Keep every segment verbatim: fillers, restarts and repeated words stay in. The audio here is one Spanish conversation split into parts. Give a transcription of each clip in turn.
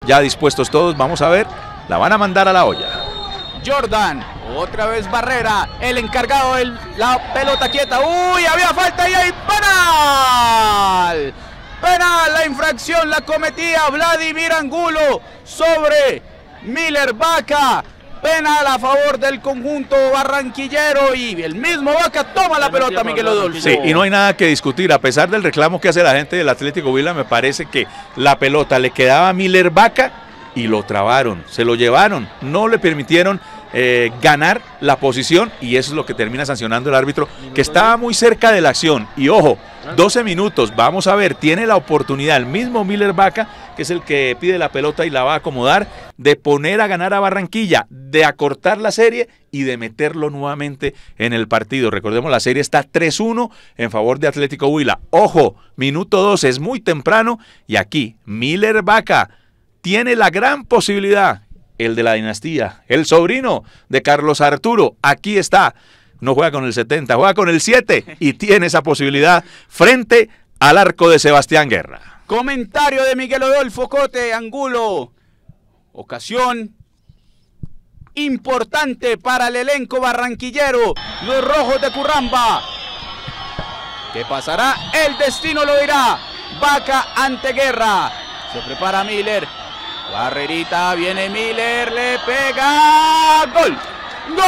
ya dispuestos todos, vamos a ver, la van a mandar a la olla. Jordan, otra vez Barrera, el encargado de la pelota quieta. Uy, había falta y hay penal. Penal, la infracción la cometía Vladimir Angulo sobre Miller Vaca. Penal a favor del conjunto barranquillero y el mismo Vaca toma la pelota, Miguel Odolfo. Sí, y no hay nada que discutir, a pesar del reclamo que hace la gente del Atlético Huila, me parece que la pelota le quedaba a Miller Vaca y lo trabaron, se lo llevaron, no le permitieron eh, ganar la posición y eso es lo que termina sancionando el árbitro, que estaba muy cerca de la acción. Y ojo, doce minutos, vamos a ver, tiene la oportunidad el mismo Miller Vaca, que es el que pide la pelota y la va a acomodar, de poner a ganar a Barranquilla, de acortar la serie y de meterlo nuevamente en el partido. Recordemos, la serie está tres uno en favor de Atlético Huila. Ojo, minuto doce, es muy temprano y aquí Miller Vaca tiene la gran posibilidad, el de la dinastía, el sobrino de Carlos Arturo, aquí está, no juega con el setenta, juega con el siete y tiene esa posibilidad frente al arco de Sebastián Guerra. Comentario de Miguel Odolfo Cote Angulo, ocasión importante para el elenco barranquillero, los rojos de Curramba. ¿Qué pasará? El destino lo dirá. Vaca ante Guerra, se prepara Miller. Barrerita, viene Miller, le pega, gol, gol.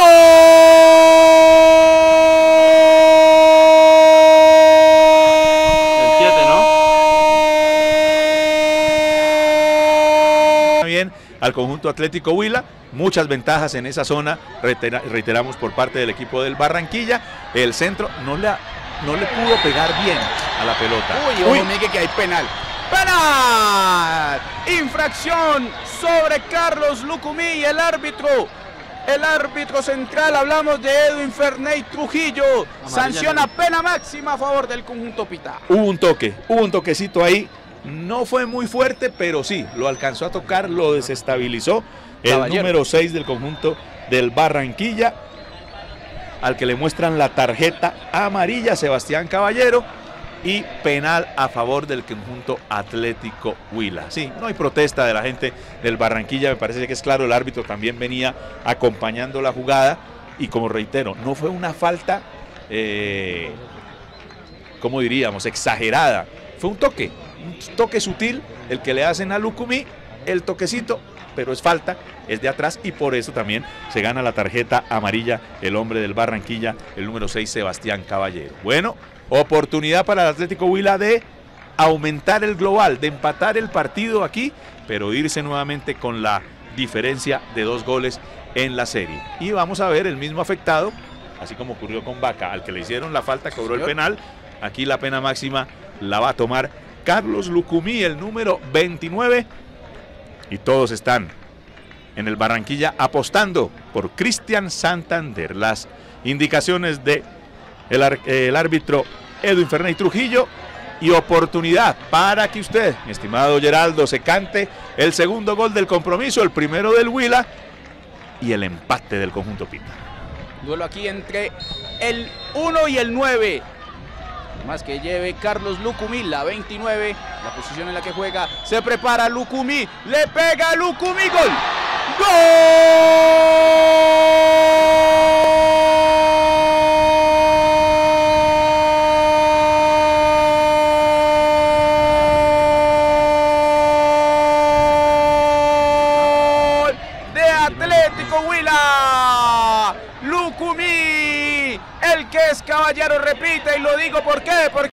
El siete, ¿no? Bien, al conjunto Atlético Huila, muchas ventajas en esa zona, reitera, reiteramos por parte del equipo del Barranquilla, el centro no le, no le pudo pegar bien a la pelota. Uy, ojo, Miguel, que hay penal. ¡Penal! Infracción sobre Carlos Lucumí, el árbitro, el árbitro central, hablamos de Edwin Ferney Trujillo, sanciona pena máxima a favor del conjunto Pita. Hubo un toque, hubo un toquecito ahí, no fue muy fuerte, pero sí, lo alcanzó a tocar, lo desestabilizó, el Caballero. Número seis del conjunto del Barranquilla, al que le muestran la tarjeta amarilla, Sebastián Caballero, y penal a favor del conjunto Atlético Huila. Sí, no hay protesta de la gente del Barranquilla, me parece que es claro, el árbitro también venía acompañando la jugada y como reitero, no fue una falta, eh, como diríamos, exagerada, fue un toque, un toque sutil el que le hacen a Lucumí, el toquecito, pero es falta, es de atrás y por eso también se gana la tarjeta amarilla el hombre del Barranquilla, el número seis, Sebastián Caballero. Bueno, oportunidad para el Atlético Huila de aumentar el global, de empatar el partido aquí, pero irse nuevamente con la diferencia de dos goles en la serie. Y vamos a ver el mismo afectado, así como ocurrió con Vaca, al que le hicieron la falta, cobró el penal. Aquí la pena máxima la va a tomar Carlos Lucumí, el número veintinueve. Y todos están en el Barranquilla apostando por Cristian Santander. Las indicaciones de el, el árbitro Edwin Ferney Trujillo y oportunidad para que usted, mi estimado Geraldo, se cante el segundo gol del compromiso, el primero del Huila y el empate del conjunto Pita. Duelo aquí entre el uno y el nueve. Más que lleve Carlos Lucumí, la veintinueve, la posición en la que juega, se prepara Lucumí, le pega Lucumí, gol. ¡Gol! De Atlético Huila, Lucumí, el que es caballero, repite, y lo digo por qué, porque